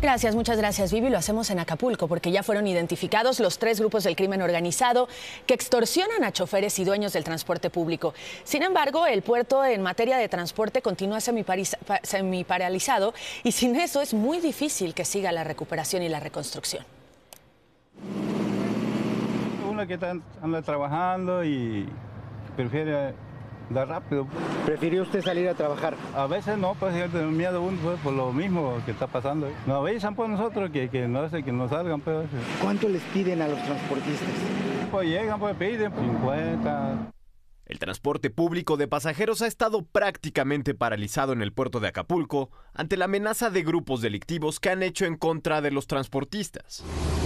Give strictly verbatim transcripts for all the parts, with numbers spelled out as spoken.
Gracias, muchas gracias, Vivi. Lo hacemos en Acapulco porque ya fueron identificados los tres grupos del crimen organizado que extorsionan a choferes y dueños del transporte público. Sin embargo, el puerto en materia de transporte continúa semiparalizado y sin eso es muy difícil que siga la recuperación y la reconstrucción. Uno que está, anda trabajando y prefiere dar rápido. ¿Prefirió usted salir a trabajar? A veces no, pues yo tengo miedo uno pues, por lo mismo que está pasando. Nos avisan pues nosotros que, que no hace que no salgan. Pues. ¿Cuánto les piden a los transportistas? Pues llegan, pues piden cincuenta. El transporte público de pasajeros ha estado prácticamente paralizado en el puerto de Acapulco ante la amenaza de grupos delictivos que han hecho en contra de los transportistas.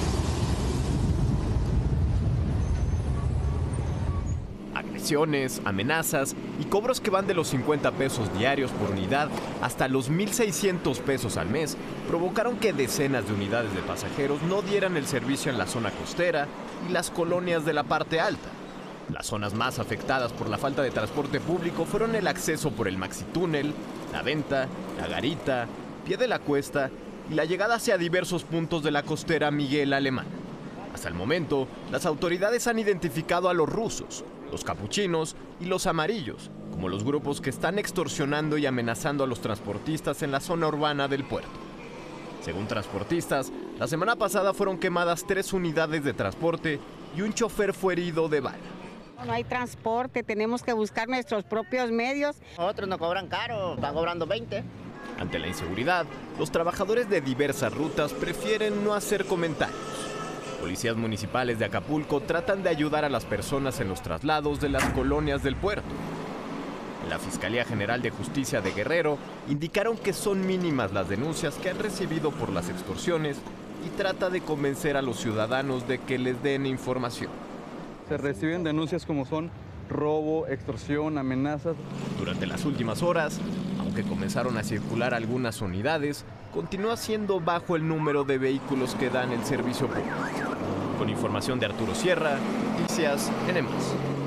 Agresiones, amenazas y cobros que van de los cincuenta pesos diarios por unidad hasta los mil seiscientos pesos al mes provocaron que decenas de unidades de pasajeros no dieran el servicio en la zona costera y las colonias de la parte alta. Las zonas más afectadas por la falta de transporte público fueron el acceso por el Maxitúnel, La Venta, La Garita, Pie de la Cuesta y la llegada hacia diversos puntos de la costera Miguel Alemán. Hasta el momento, las autoridades han identificado a los rusos, los capuchinos y los amarillos como los grupos que están extorsionando y amenazando a los transportistas en la zona urbana del puerto. Según transportistas, la semana pasada fueron quemadas tres unidades de transporte y un chofer fue herido de bala. No hay transporte, tenemos que buscar nuestros propios medios. Otros no cobran caro, están cobrando veinte. Ante la inseguridad, los trabajadores de diversas rutas prefieren no hacer comentarios. Policías municipales de Acapulco tratan de ayudar a las personas en los traslados de las colonias del puerto. En la Fiscalía General de Justicia de Guerrero indicaron que son mínimas las denuncias que han recibido por las extorsiones y trata de convencer a los ciudadanos de que les den información. Se reciben denuncias como son robo, extorsión, amenazas. Durante las últimas horas, aunque comenzaron a circular algunas unidades, continúa siendo bajo el número de vehículos que dan el servicio público. Con información de Arturo Sierra, Noticias N más.